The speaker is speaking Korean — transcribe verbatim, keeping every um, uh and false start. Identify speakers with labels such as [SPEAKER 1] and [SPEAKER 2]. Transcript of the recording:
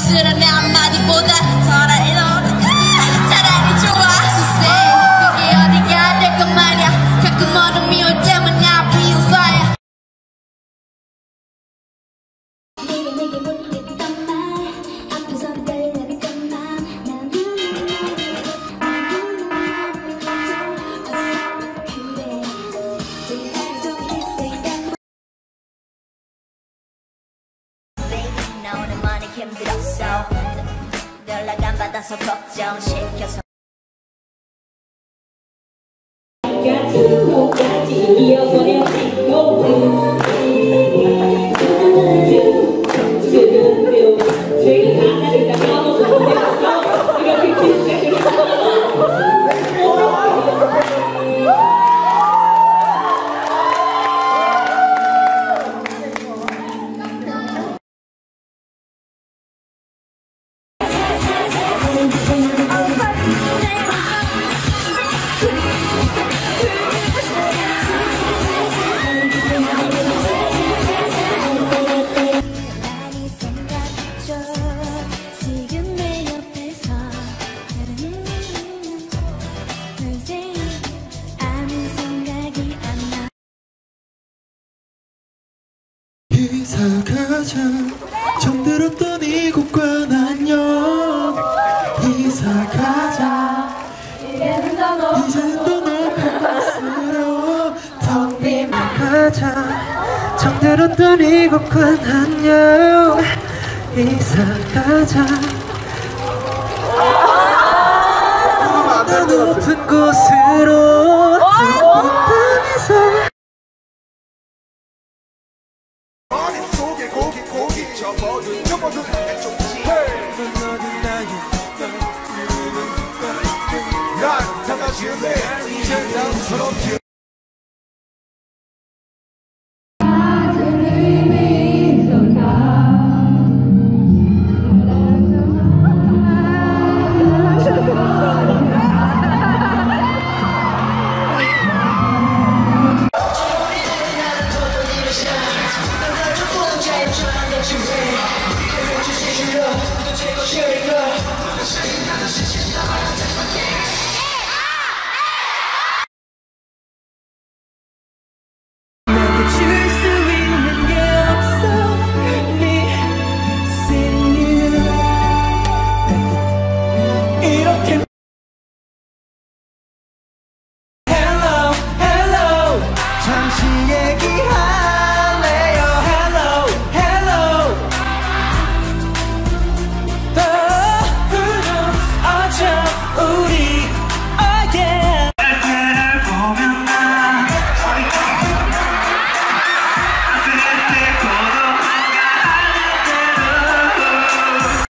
[SPEAKER 1] 쓸쓸한 내 한마디보다 차라리 너가 차라리 좋아. So stay. 그게 어디가 될까 말야. 가끔 어둠이 올 때만 나 비웃어야.
[SPEAKER 2] 너는 많이 힘들었어. 연락 안 받아서 걱정시켜서
[SPEAKER 3] 가수로까지 이어버려지고 지금 가사를 다 까먹었어. 이렇게
[SPEAKER 4] 이사 가자 정들었던 이곳과 안녕. 이사 가자 이제는 더 높은 곳으로 텅 비면 가자 정들었던 이곳과 안녕. 이사 가자 더 높은 곳으로 텅 빈 땅에서
[SPEAKER 5] 머릿속에 고기 고기 접어둔 접어둔 해쪽지 너는 나의 난 당하실래 이제 남스럽게